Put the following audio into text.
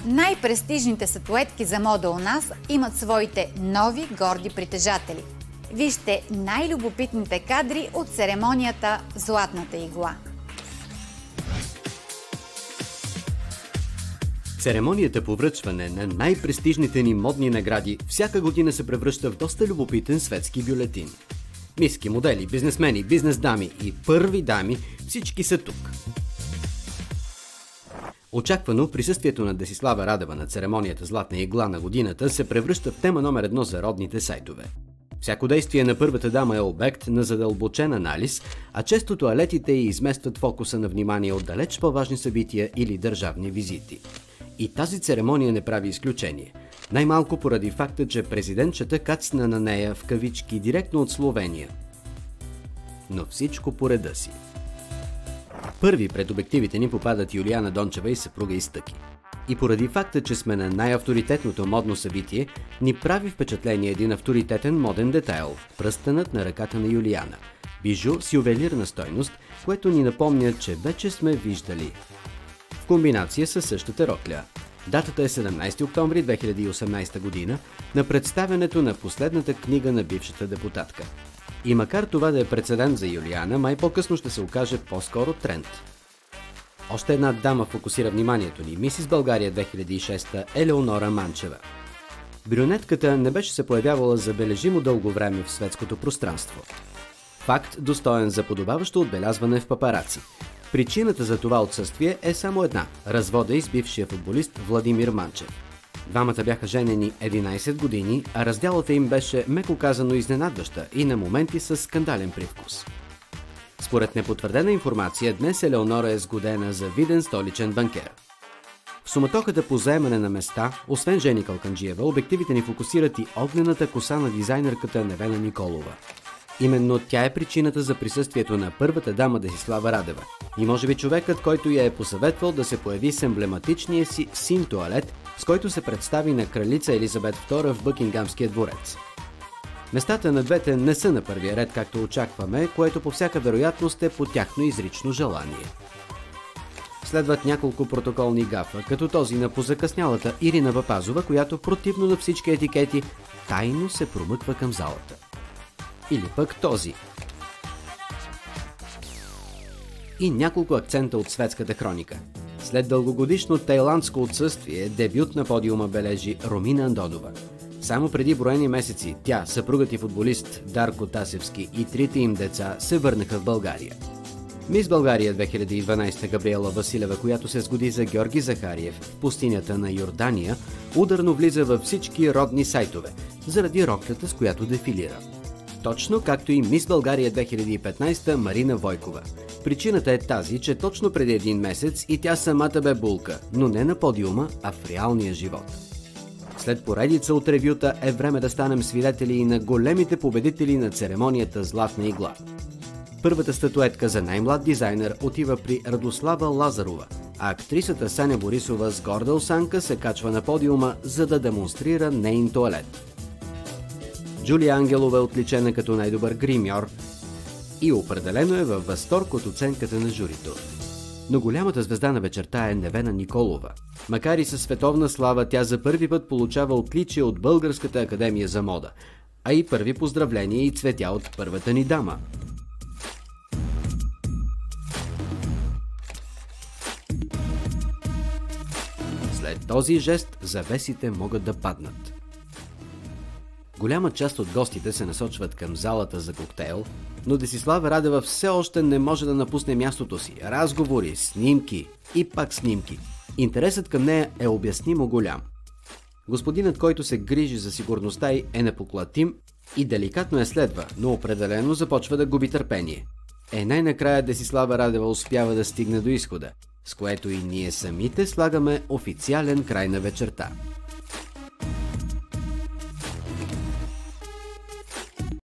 Най-престижните статуетки за мода у нас имат своите нови горди притежатели. Вижте най-любопитните кадри от церемонията «Златната игла». Церемонията по връчване на най-престижните ни модни награди всяка година се превръща в доста любопитен светски бюлетин. Миски, модели, бизнесмени, бизнес дами и първи дами – всички са тук. Очаквано, присъствието на Десислава Радева на церемонията «Златна игла» на годината се превръща в тема номер 1 за родните сайтове. Всяко действие на първата дама е обект на задълбочен анализ, а често тоалетите й изместват фокуса на внимание от далеч по-важни събития или държавни визити. И тази церемония не прави изключение. Най-малко поради факта, че президентчета кацна на нея в кавички директно от Словения. Но всичко по реда си. Първи пред обективите ни попадат Юлиана Дончева и съпруга Изтъки. И поради факта, че сме на най-авторитетното модно събитие, ни прави впечатление един авторитетен моден детайл – пръстенът на ръката на Юлиана. Бижу с ювелирна стойност, което ни напомня, че вече сме виждали. В комбинация със същата рокля. Датата е 17 октомври 2018 година на представянето на последната книга на бившата депутатка. И макар това да е прецедент за Юлиана, май по-късно ще се окаже по-скоро тренд. Още една дама фокусира вниманието ни – Мисис България 2006 Елеонора Манчева. Брюнетката не беше се появявала забележимо дълго време в светското пространство. Факт, достоен за подобаващо отбелязване в папараци. Причината за това отсъствие е само една – развода й с бившия футболист Владимир Манчев. Двамата бяха женени 11 години, а разделата им беше, меко казано, изненадваща и на моменти с скандален привкус. Според непотвърдена информация, днес Елеонора е сгодена за виден столичен банкер. В суматохата по заемане на места, освен Жени Калканджиева, обективите ни фокусират и огнената коса на дизайнерката Невена Николова. Именно тя е причината за присъствието на първата дама Десислава Радева и може би човекът, който я е посъветвал да се появи с емблематичния си син тоалет, с който се представи на кралица Елизабет II в Бъкингамския дворец. Местата на двете не са на първия ред, както очакваме, което по всяка вероятност е по тяхно изрично желание. Следват няколко протоколни гафа, като този на позакъснялата Ирина Папазова, която противно на всички етикети тайно се промъква към залата. Или пък този. И няколко акцента от светската хроника. След дългогодишно тайландско отсъствие, дебют на подиума бележи Ромина Андонова. Само преди броени месеци тя, съпругът и футболист Дарко Тасевски и трите им деца се върнаха в България. Мис България 2012 Габриела Василева, която се сгоди за Георги Захариев в пустинята на Йордания, ударно влиза във всички родни сайтове, заради роклята, с която дефилира. Точно както и Мис България 2015 Марина Войкова. Причината е тази, че точно преди един месец и тя самата бе булка, но не на подиума, а в реалния живот. След поредица от ревюта е време да станем свидетели и на големите победители на церемонията «Златна игла». Първата статуетка за най-млад дизайнер отива при Радослава Лазарова, а актрисата Саня Борисова с горда осанка се качва на подиума, за да демонстрира нейн тоалет. Джулия Ангелова е отличена като най-добър гримьор и определено е във възторг от оценката на журито. Но голямата звезда на вечерта е Невена Николова. Макар и със световна слава, тя за първи път получава отличие от Българската академия за мода, а и първи поздравления и цветя от първата ни дама. След този жест завесите могат да паднат. Голяма част от гостите се насочват към залата за коктейл, но Десислава Радева все още не може да напусне мястото си. Разговори, снимки и пак снимки. Интересът към нея е обяснимо голям. Господинът, който се грижи за сигурността й, е непоклатим и деликатно я следва, но определено започва да губи търпение. Най-накрая Десислава Радева успява да стигне до изхода, с което и ние самите слагаме официален край на вечерта.